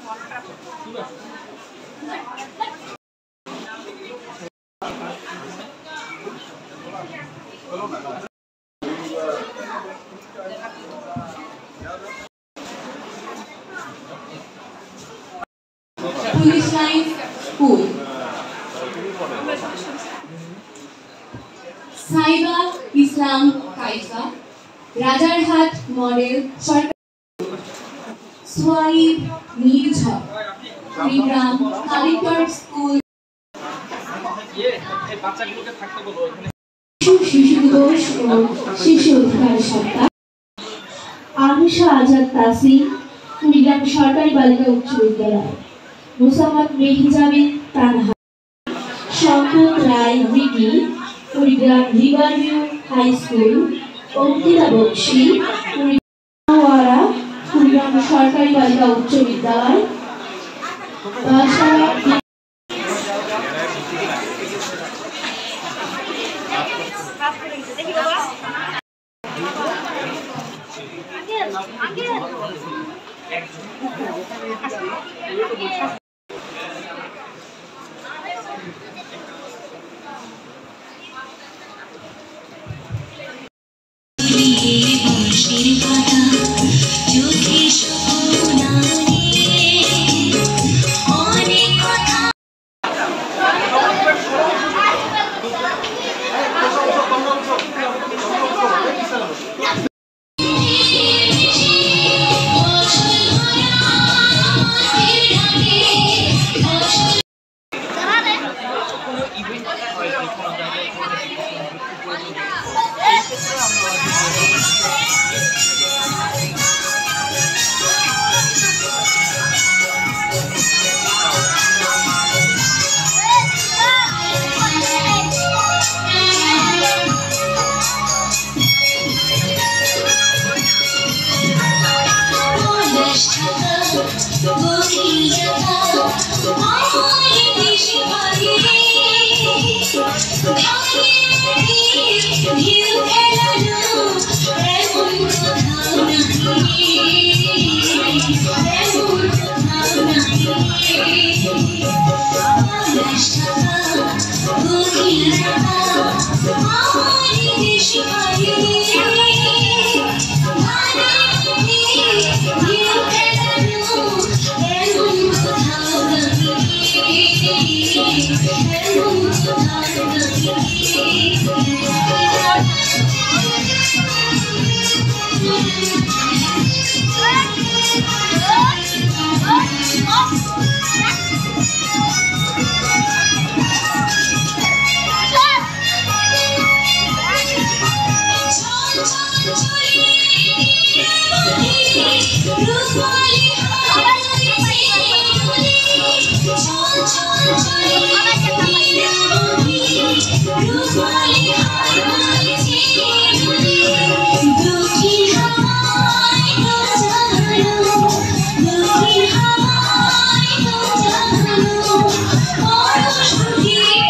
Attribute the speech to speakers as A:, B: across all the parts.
A: Police Line School. Saiba Islam Kaisa, Rajarhat Model Swaib Nirjha, Trigram Collector School. শিশু দিবস ও শিশু অধিকার সপ্তাহ। আনুষা আজাদ তাসিম, কুড়িগ্রাম সরকারি বালিকা উচ্চ বিদ্যালয়। Mosammat Mehjabin Tanha, Shankar Roy Ricky, Kurigram riverview high school. Ankita Bakshi, Kurigram সরকারি বালিকা উচ্চ বিদ্যালয়।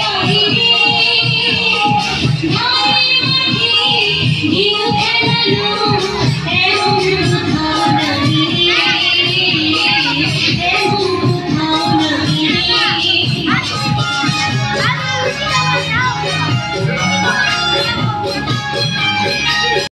B: You